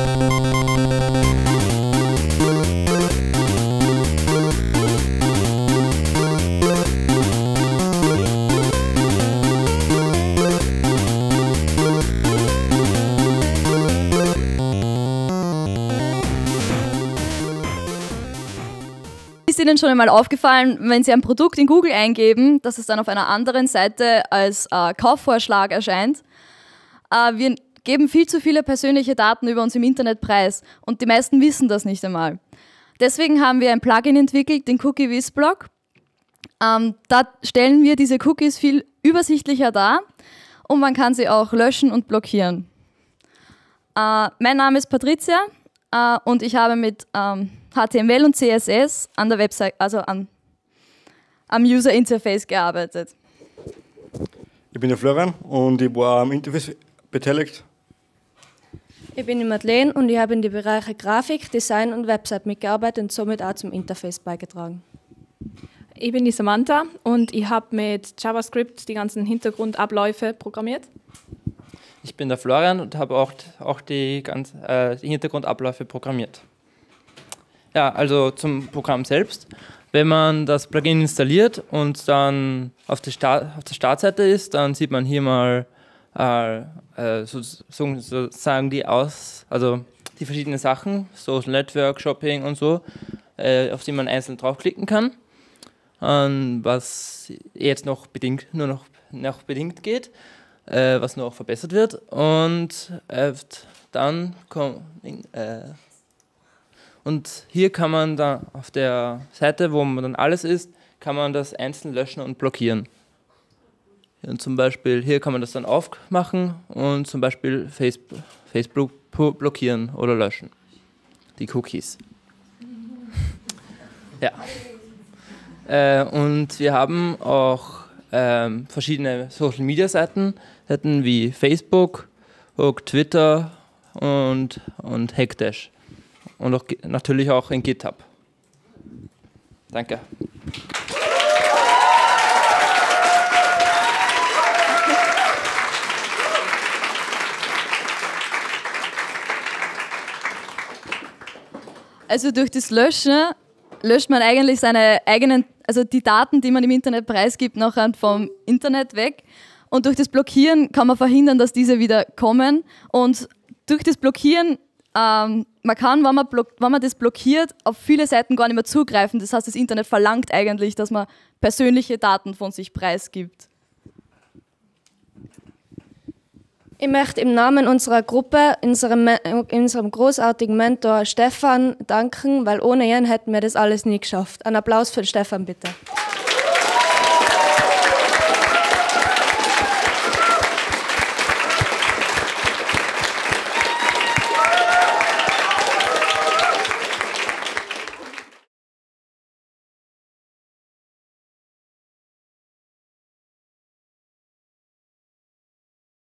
Ist Ihnen schon einmal aufgefallen, wenn Sie ein Produkt in Google eingeben, dass es dann auf einer anderen Seite als Kaufvorschlag erscheint? Wir geben viel zu viele persönliche Daten über uns im Internet preis und die meisten wissen das nicht einmal. Deswegen haben wir ein Plugin entwickelt, den Cookie-Wiz-Blog. Da stellen wir diese Cookies viel übersichtlicher dar und man kann sie auch löschen und blockieren. Mein Name ist Patricia und ich habe mit HTML und CSS an der Website, also am User Interface gearbeitet. Ich bin der Florian und ich war am Interface beteiligt. Ich bin die Madeleine und ich habe in die Bereiche Grafik, Design und Website mitgearbeitet und somit auch zum Interface beigetragen. Ich bin die Samantha und ich habe mit JavaScript die ganzen Hintergrundabläufe programmiert. Ich bin der Florian und habe auch die Hintergrundabläufe programmiert. Ja, also zum Programm selbst. Wenn man das Plugin installiert und dann auf der Startseite ist, dann sieht man hier mal sozusagen die verschiedenen Sachen, Social Network, Shopping und so, auf die man einzeln draufklicken kann. Was jetzt noch bedingt geht, was noch verbessert wird. Und dann kommt und hier kann man dann auf der Seite, wo man dann alles ist, kann man das einzeln löschen und blockieren. Und zum Beispiel hier kann man das dann aufmachen und zum Beispiel Facebook blockieren oder löschen. Die Cookies. Ja. Und wir haben auch verschiedene Social Media Seiten wie Facebook, Twitter und Hackdash. Und auch, natürlich auch in GitHub. Danke. Also durch das Löschen löscht man eigentlich seine eigenen, also die Daten, die man im Internet preisgibt, nachher vom Internet weg. Und durch das Blockieren kann man verhindern, dass diese wieder kommen. Und durch das Blockieren man kann, wenn man das blockiert, auf viele Seiten gar nicht mehr zugreifen. Das heißt, das Internet verlangt eigentlich, dass man persönliche Daten von sich preisgibt. Ich möchte im Namen unserer Gruppe, unserem großartigen Mentor Stefan danken, weil ohne ihn hätten wir das alles nie geschafft. Einen Applaus für Stefan, bitte.